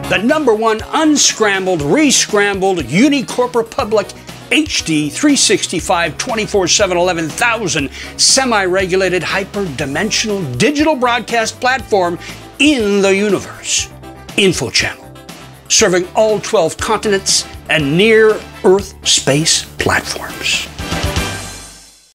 The #1 unscrambled, re-scrambled, Unicorp Public HD 365 24/7 11,000 semi-regulated hyper-dimensional digital broadcast platform in the universe. InfoChammel, serving all 12 continents and near-Earth space platforms.